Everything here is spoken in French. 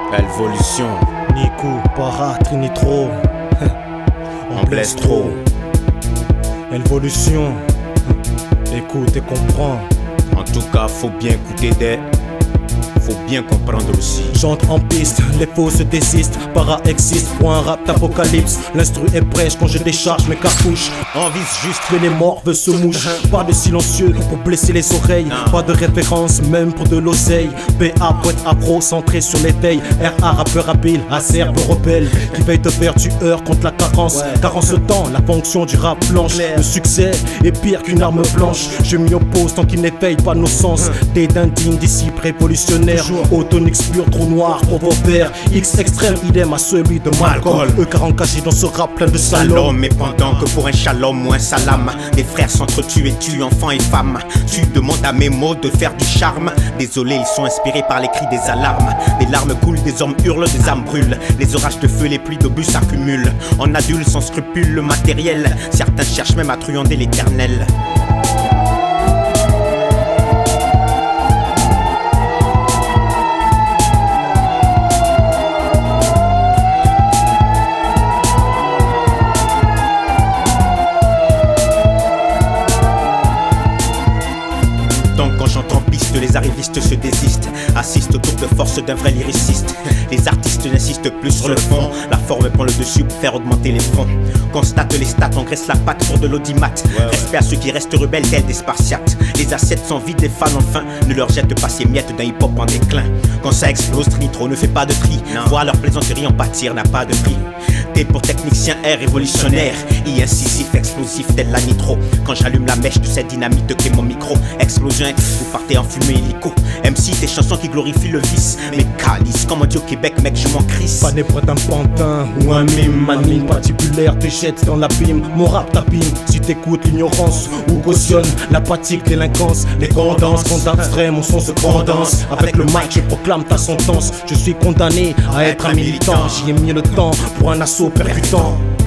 Evolution, Nico, Para, Trinitro. on blesse trop. Evolution. Écoute et comprends. En tout cas, faut bien écouter faut bien comprendre aussi. J'entre en piste, les faux se désistent. Para existe pour un rap d'apocalypse. L'instru est prêche quand je décharge mes cartouches. On vise juste Que les morts veulent se moucher. Pas de silencieux pour blesser les oreilles. Pas de référence même pour de l'oseille. BA poète afro centré sur l'éveil. RA rappeur habile, acerbe rebelle. Qui veille te faire tueur contre la carence. Car en ce temps, la fonction du rap blanche. Le succès est pire qu'une arme blanche. Je m'y oppose tant qu'il n'éveille pas nos sens. Des d'indignes disciples révolutionnaires. Autonix pur, trou noir pour vos pères. X extrême, idem à celui de Malcolm. E40 caché dans ce rap plein de salauds. Mais pendant que pour un shalom ou un salam, des frères s'entretuent et tuent enfants et femmes. Tu demandes à mes mots de faire du charme. Désolé, ils sont inspirés par les cris des alarmes. Des larmes coulent, des hommes hurlent, des âmes brûlent. Les orages de feu, les pluies d'obus s'accumulent. En adultes sans scrupules, le matériel. Certains cherchent même à truander l'éternel. Quand j'entends piste, les arrivistes se désistent. Assistent au tour de force d'un vrai lyriciste. Les artistes n'insistent plus sur le fond. La forme prend le dessus pour faire augmenter les fonds. Constate les stats, engraisse la patte pour de l'audimat. Respect à ceux qui restent rebelles tels des spartiates. Les assets sont vides, des fans enfin ne leur jettent pas ces miettes d'un hip-hop en déclin. Quand ça explose, Trinitro ne fait pas de tri. Voir leur plaisanterie en pâtir n'a pas de prix. T pour technicien air révolutionnaire. I incisif, explosif tel la nitro. Quand j'allume la mèche de cette dynamite qui est mon micro. Explosion, vous partez en fumée hélico. MC, des chansons qui glorifient le vice. Mais calice, comme on dit au Québec, mec, je m'en crisse. Pas des prêts un pantin ou un mime. Ma mine particulière te jette dans l'abîme. Mon rap t'abîme si t'écoutes l'ignorance ou cautionne l'apathique délinquance. Les condenses, quand abstrait, mon son se condense. Avec le mic, je proclame ta sentence. Je suis condamné à être un militant. J'y ai mis le temps pour un assaut percutant.